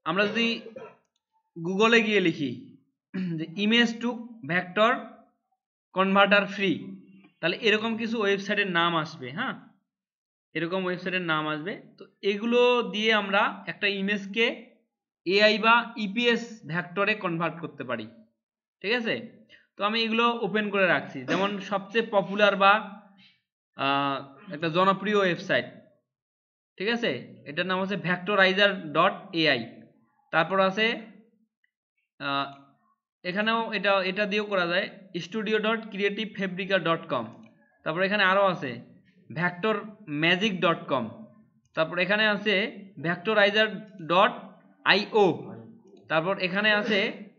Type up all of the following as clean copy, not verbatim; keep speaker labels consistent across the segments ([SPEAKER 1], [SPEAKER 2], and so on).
[SPEAKER 1] আমরা যদি গুগলে গিয়ে লিখি যে image to vector converter free, তাহলে এরকম কিছু ওয়েবসাইটের নাম আসবে। হ্যাঁ, এরকম ওয়েবসাইটের নাম আসবে। তো এগুলো দিয়ে আমরা একটা ইমেজকে এআই বা ইপিএস ভেক্টরে কনভার্ট করতে পারি। ঠিক আছে, তো আমি এগুলো ওপেন করে রাখছি। যেমন সবচেয়ে পপুলার বা একটা জনপ্রিয় ওয়েবসাইট, ঠিক আছে, এটার নাম হচ্ছে vectorizer.ai। তারপর আছে এখানেও এটা দিয়েও করা যায় studio.creativefabrica.com। তারপর এখানে আরও আছে vectormagic.com। তারপর এখানে আছে vectorizer.io। তারপর এখানে আছে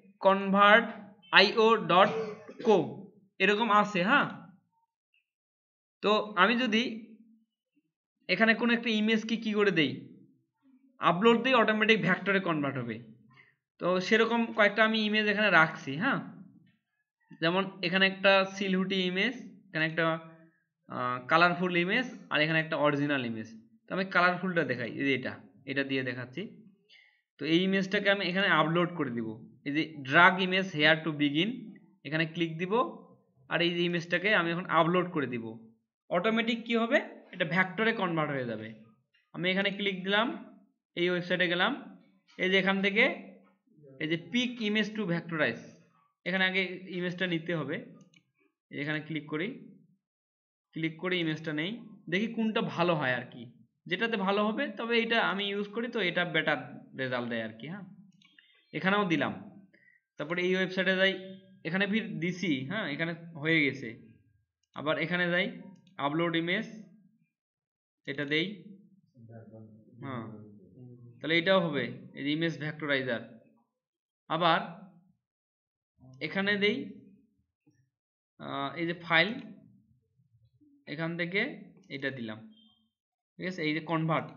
[SPEAKER 1] convertio.co, এরকম আছে। হ্যাঁ, তো আমি যদি এখানে কোনো একটা ইমেজকে কি করে দেই, আপলোড দিই, অটোমেটিক ভেক্টরে কনভার্ট হবে। তো সেরকম কয়েকটা আমি ইমেজ এখানে রাখছি। হ্যাঁ, যেমন এখানে একটা সিলহুটি ইমেজ, এখানে একটা কালারফুল ইমেজ, আর এখানে একটা অরিজিনাল ইমেজ। তো আমি কালারফুলটা দেখাই, এই যে এটা দিয়ে দেখাচ্ছি। তো এই ইমেজটাকে আমি এখানে আপলোড করে দিব। এই যে drag image here to begin, এখানে ক্লিক দিব, আর এই যে ইমেজটাকে আমি এখন আপলোড করে দিব। অটোমেটিক কি হবে, এটা ভেক্টরে কনভার্ট হয়ে যাবে। আমি এখানে ক্লিক দিলাম, এই ওয়েবসাইটে গেলাম, এই যে এখান থেকে এই যে পিক ইমেজ টু ভেক্টরাইজ, এখানে আগে ইমেজটা নিতে হবে। এখানে ক্লিক করি, ক্লিক করে ইমেজটা নেই, দেখি কোনটা ভালো হয় আর কি। যেটাতে ভালো হবে, তবে এটা আমি ইউজ করি তো এটা বেটার রেজাল্ট দেয় আর কি। হ্যাঁ, এখানেও দিলাম। তারপরে এই ওয়েবসাইটে যাই, এখানে ফির দিছি। হ্যাঁ, এখানে হয়ে গেছে। আবার এখানে যাই, আপলোড ইমেজ, এটা দেই। হ্যাঁ, তাহলে এটাও হবে, এই ইমেজ ভেক্টরাইজার। আবার এখানে দেই এই যে ফাইল, এখান থেকে এটা দিলাম। ঠিক আছে, এই যে কনভার্ট।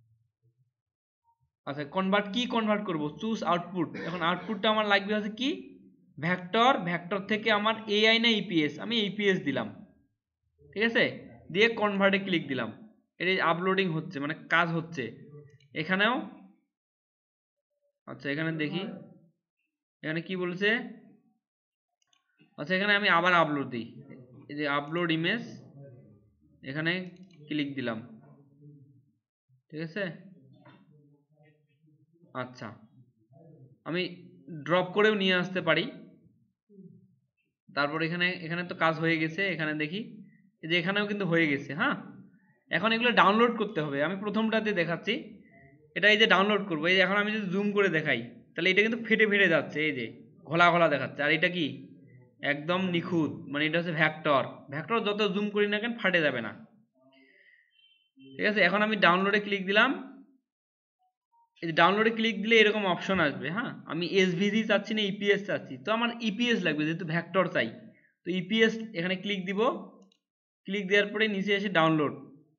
[SPEAKER 1] আচ্ছা, কনভার্ট কি কনভার্ট করব, চুজ আউটপুট। এখন আউটপুটটা আমার লাগবে হচ্ছে কি, ভেক্টর থেকে আমার এআই না ইপিএস, আমি ইপিএস দিলাম। ঠিক আছে, দিয়ে কনভার্টে ক্লিক দিলাম। এর আপলোডিং হচ্ছে, মানে কাজ হচ্ছে এখানেও। আচ্ছা, এখানে দেখি এখানে কি বলছে। আচ্ছা, এখানে আমি আবার আপলোড দিই, এই যে আপলোড ইমেজ, এখানে ক্লিক দিলাম। ঠিক আছে, আচ্ছা, আমি ড্রপ করেও নিয়ে আসতে পারি। তারপর এখানে এখানে তো কাজ হয়ে গেছে, এখানে দেখি এই যে এখানেও কিন্তু হয়ে গেছে। হ্যাঁ, এখন এগুলো ডাউনলোড করতে হবে। আমি প্রথমটাতে দেখাচ্ছি, এটা এই যে ডাউনলোড করবো। এই যে এখন আমি যদি জুম করে দেখাই, তাহলে এটা কিন্তু ফেটে ফেটে যাচ্ছে, এই যে ঘোলা ঘোলা দেখাচ্ছে। আর এটা কি একদম নিখুঁত, মানে এটা হচ্ছে ভেক্টর। ভেক্টর যত জুম করি না কেন ফাটে যাবে না। ঠিক আছে, এখন আমি ডাউনলোডে ক্লিক দিলাম। এই যে ডাউনলোডে ক্লিক দিলে এরকম অপশন আসবে। হ্যাঁ, আমি এসভিজি চাচ্ছি না ইপিএস চাচ্ছি, তো আমার ইপিএস লাগবে যেহেতু ভেক্টর চাই। তো ইপিএস এখানে ক্লিক দিব। ক্লিক দেওয়ার পরে নিচে এসে ডাউনলোড,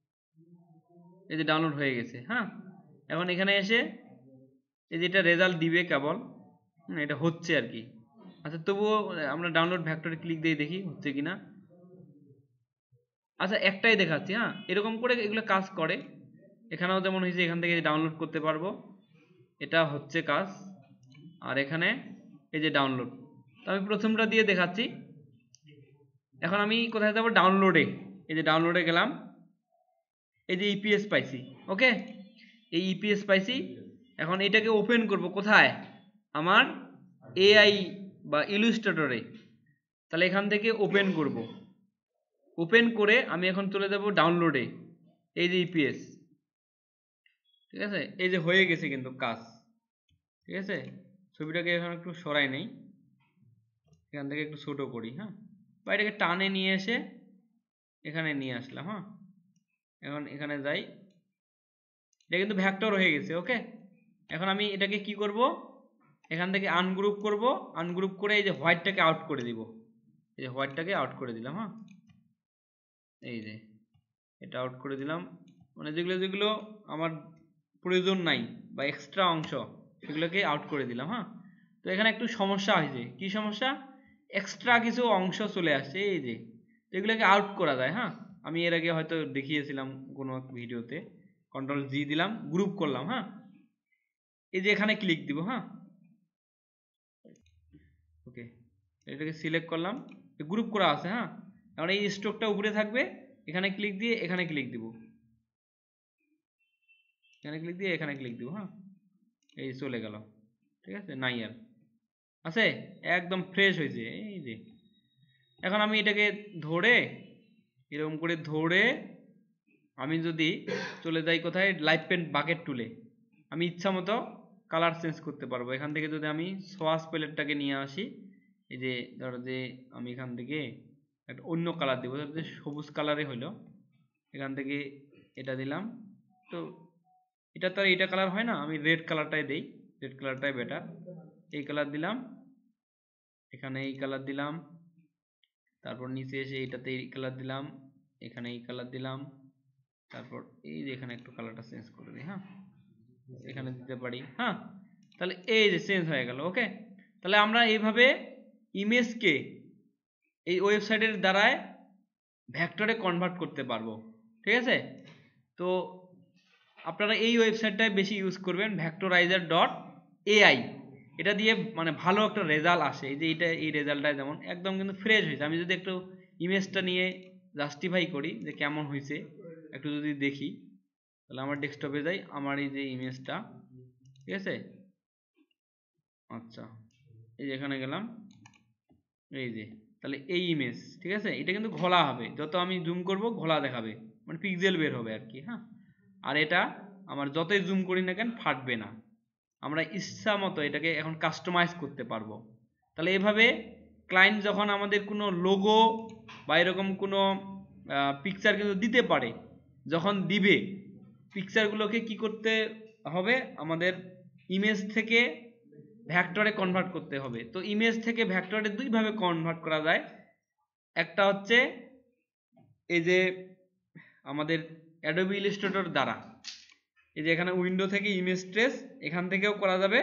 [SPEAKER 1] এই যে ডাউনলোড হয়ে গেছে। হ্যাঁ, এখন এখানে এসে এই যে এটা রেজাল্ট দিবে কেবল, এটা হচ্ছে আর কি। আচ্ছা, তবুও আমরা ডাউনলোড ভেক্টরে ক্লিক দিয়ে দেখি হচ্ছে কিনা। আচ্ছা, একটাই দেখাচ্ছি। হ্যাঁ, এরকম করে এগুলো কাজ করে। এখানেও যেমন হয়েছে, এখান থেকে ডাউনলোড করতে পারবো, এটা হচ্ছে কাজ। আর এখানে এই যে ডাউনলোড, তো আমি প্রথমটা দিয়ে দেখাচ্ছি। এখন আমি কোথায় যাবো, ডাউনলোডে। এই যে ডাউনলোডে গেলাম, এই যে ইপিএস পাইছি। ওকে, এই ইপিএস পাইছি। এখন এটাকে ওপেন করব কোথায়, আমার এআই বা ইলুস্ট্রেটরে। তাহলে এখান থেকে ওপেন করব। ওপেন করে আমি এখন চলে যাব ডাউনলোডে, এই যে ইপিএস। ঠিক আছে, এই যে হয়ে গেছে কিন্তু কাজ। ঠিক আছে, ছবিটাকে এখন একটু সরাই নেই, এখান থেকে একটু ছোট করি। হ্যাঁ, বা এটাকে টানে নিয়ে এসে এখানে নিয়ে আসলাম। হ্যাঁ, এখন এখানে যাই, এটা কিন্তু ভেক্টর হয়ে গেছে। ওকে, এখন আমি এটাকে কি করব, এখান থেকে আনগ্রুপ করব। আনগ্রুপ করে এই যে হোয়াইটটাকে আউট করে দিব। এই যে হোয়াইটটাকে আউট করে দিলাম। হ্যাঁ, এই যে এটা আউট করে দিলাম, মানে যেগুলো যেগুলো আমার প্রয়োজন নাই বা এক্সট্রা অংশ, সেগুলোকে আউট করে দিলাম। হ্যাঁ, তো এখানে একটু সমস্যা হয়েছে। কি সমস্যা, এক্সট্রা কিছু অংশ চলে আসছে এই যে, এগুলোকে আউট করা যায়। হ্যাঁ, আমি এর আগে হয়তো দেখিয়েছিলাম কোনো ভিডিওতে। কন্ট্রোল জি দিলাম, গ্রুপ করলাম। হ্যাঁ, এই যে এখানে ক্লিক দিব, হ্যাঁ ওকে, এটাকে সিলেক্ট করলাম, গ্রুপ করা আছে, হ্যাঁ এখন এই স্ট্রোকটা উপরে থাকবে, এখানে ক্লিক দিয়ে এখানে ক্লিক দিব, এখানে ক্লিক দিয়ে এখানে ক্লিক দিব, হ্যাঁ এই চলে গেল, ঠিক আছে, নাই আর আছে, একদম ফ্রেশ হয়েছে। এই যে এখন আমি এটাকে ধরে এরকম করে ধরে আমি যদি চলে যাই কোথায়, লাইট পেন বাকেট টুলে, আমি ইচ্ছা মতো কালার চেঞ্জ করতে পারবো। এখান থেকে যদি আমি সোয়াশ প্যালেটটাকে নিয়ে আসি, এই যে ধরো যে আমি এখান থেকে একটা অন্য কালার দেবো, যে সবুজ কালারে হইলো, এখান থেকে এটা দিলাম, তো এটা তো আর এটা কালার হয় না, আমি রেড কালারটাই দেই, রেড কালারটাই বেটার, এই কালার দিলাম, এখানে এই কালার দিলাম, তারপর নিচে এসে এটাতে এই কালার দিলাম, এখানে এই কালার দিলাম, তারপর এই যে এখানে একটু কালারটা চেঞ্জ করে দিই, হ্যাঁ এখানে দিতে পারি, হ্যাঁ তাহলে এই যে চেঞ্জ হয়ে গেল। ওকে, তাহলে আমরা এইভাবে ইমেজকে এই ওয়েবসাইটের দ্বারায় ভেক্টরে কনভার্ট করতে পারবো, ঠিক আছে। তো আপনারা এই ওয়েবসাইটটাই বেশি ইউজ করবেন, vectorizer.ai, এটা দিয়ে মানে ভালো একটা রেজাল্ট আসে। এই যে এটা, এই রেজাল্টটা যেমন একদম কিন্তু ফ্রেশ হয়েছে। আমি যদি একটু ইমেজটা নিয়ে জাস্টিফাই করি যে কেমন হয়েছে, একটু যদি দেখি, তাহলে আমার ডেস্কটপে যাই, আমার এই যে ইমেজটা, ঠিক আছে, আচ্ছা এই যে এখানে গেলাম, এই যে তাহলে এই ইমেজ, ঠিক আছে, এটা কিন্তু ঘোলা হবে, যত আমি জুম করব ঘোলা দেখাবে, মানে পিক্সেল বের হবে আর কি, হ্যাঁ আর এটা আমার যতই জুম করি না কেন ফাটবে না। আমরা ইচ্ছা মতো এটাকে এখন কাস্টমাইজ করতে পারবো। তাহলে এভাবে ক্লায়েন্ট যখন আমাদের কোনো লোগো বা এরকম কোনো পিকচার কিন্তু দিতে পারে, যখন দিবে পিকচারগুলোকে কি করতে হবে, আমাদের ইমেজ থেকে ভেক্টরে কনভার্ট করতে হবে। তো ইমেজ থেকে ভেক্টরে দুইভাবে কনভার্ট করা যায়, একটা হচ্ছে এই যে আমাদের অ্যাডোবি ইলাস্ট্রেটর দ্বারা, এই যে এখানে উইন্ডো থেকে ইমেজ ট্রেস, এখান থেকেও করা যাবে,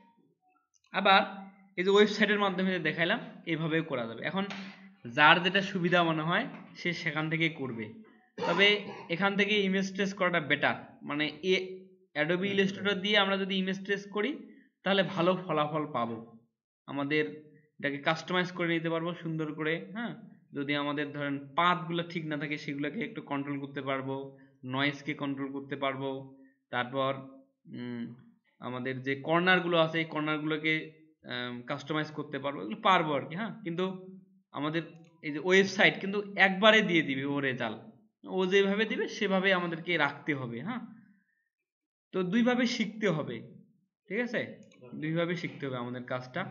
[SPEAKER 1] আবার এই যে ওয়েবসাইটের মাধ্যমে যে দেখাইলাম এইভাবেও করা যাবে। এখন যার যেটা সুবিধা মনে হয় সে সেখান থেকে করবে, তবে এখান থেকে ইমেজ ট্রেস করাটা বেটার, মানে অ্যাডোবি ইলাস্ট্রেটর দিয়ে আমরা যদি ইমেজ ট্রেস করি তাহলে ভালো ফলাফল পাবো, আমাদের এটাকে কাস্টমাইজ করে নিতে পারবো সুন্দর করে, হ্যাঁ যদি আমাদের ধরেন পাথগুলো ঠিক না থাকে সেগুলোকে একটু কন্ট্রোল করতে পারবো, নয়েজকে কন্ট্রোল করতে পারবো, তারপর আমাদের যে কর্নারগুলো আছে এই কর্নারগুলোকে কাস্টমাইজ করতে পারবো, এগুলো পারবো আর কি, হ্যাঁ কিন্তু আমাদের এই যে ওয়েবসাইট কিন্তু একবারে দিয়ে দিবে ও রেজাল্ট, ও যেভাবে দিবে সেভাবে আমাদেরকে রাখতে হবে, হ্যাঁ তো দুইভাবে শিখতে হবে, ঠিক আছে, দুইভাবে শিখতে হবে আমাদের কাজটা।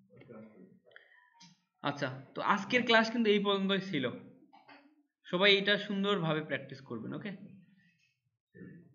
[SPEAKER 1] আচ্ছা, তো আজকের ক্লাস কিন্তু এই পর্যন্তই ছিল, সবাই এটা সুন্দরভাবে প্র্যাকটিস করবেন। ওকে।